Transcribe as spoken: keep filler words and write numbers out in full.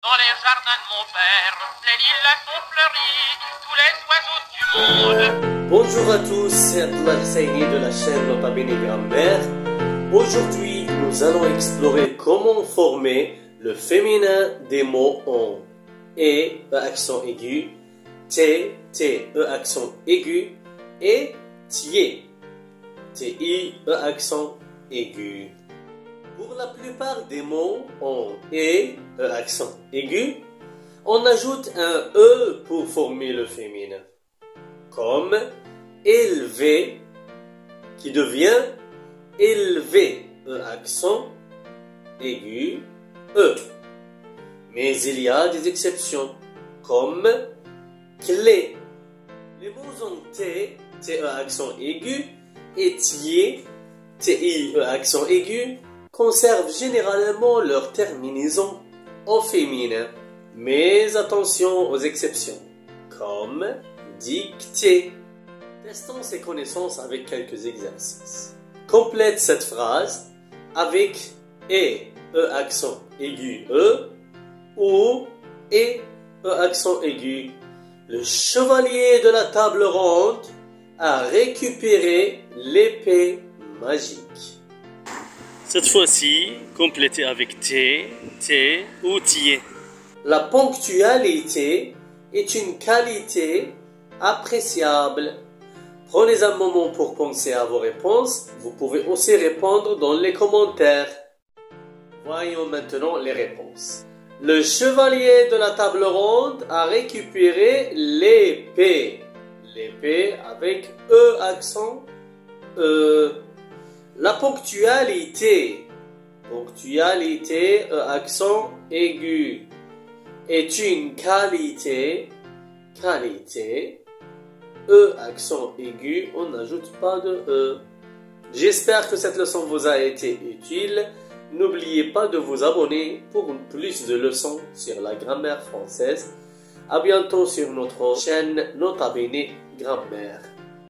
Dans les jardins de mon père, les lilas sont fleuris, tous les oiseaux du monde. Bonjour à tous, c'est Abdullah Husseini de la chaîne Nota Bene Grammaire. Aujourd'hui, nous allons explorer comment former le féminin des mots en E, E accent aigu, T, T, E accent aigu et Tier, T I, E accent aigu. Pour la plupart des mots en E, E accent aigu, on ajoute un E pour former le féminin, comme élevé qui devient élevé, E accent aigu, E. Mais il y a des exceptions, comme clé. Les mots en T, T, E accent aigu, et tier, T I, E accent aigu, conservent généralement leur terminaison au féminin. Mais attention aux exceptions, comme dicter. Testons ces connaissances avec quelques exercices. Complète cette phrase avec et, E accent aigu, E, ou et, E accent aigu. Le chevalier de la table ronde a récupéré l'épée magique. Cette fois-ci, complétez avec T, T ou Tier. La ponctualité est une qualité appréciable. Prenez un moment pour penser à vos réponses. Vous pouvez aussi répondre dans les commentaires. Voyons maintenant les réponses. Le chevalier de la table ronde a récupéré l'épée. L'épée avec E accent E. La ponctualité, ponctualité, E accent aigu, est une qualité, qualité, E accent aigu, on n'ajoute pas de E. J'espère que cette leçon vous a été utile. N'oubliez pas de vous abonner pour plus de leçons sur la grammaire française. À bientôt sur notre chaîne Nota Bene Grammaire.